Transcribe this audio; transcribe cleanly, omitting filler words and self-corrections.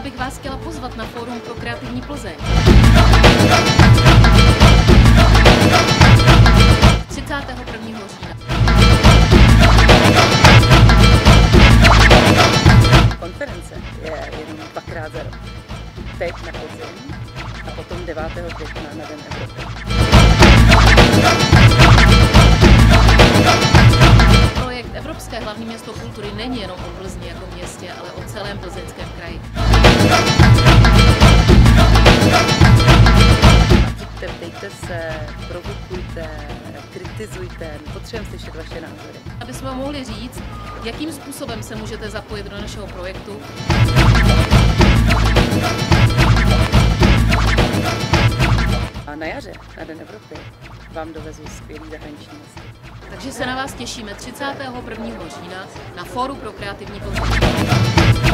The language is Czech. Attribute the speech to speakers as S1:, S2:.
S1: bych vás chtěla pozvat na Fórum pro kreativní Plzeň. 31. října.
S2: Konference je jenom 2krát za rok. Teď na podzim a potom 9. května na Den Evropy.
S1: Projekt Evropské hlavní město kultury není jenom o Plzni jako městě, ale o celém Plzeňském kraji.
S2: Ptejte se, provokujte, kritizujte, potřebujeme slyšet vaše názory.
S1: Aby jsme mohli říct, jakým způsobem se můžete zapojit do našeho projektu.
S2: A na jaře, na Den Evropy, vám dovezu skvělý zahraniční hosty.
S1: Takže se na vás těšíme 31. října na Fóru pro kreativní Plzeň.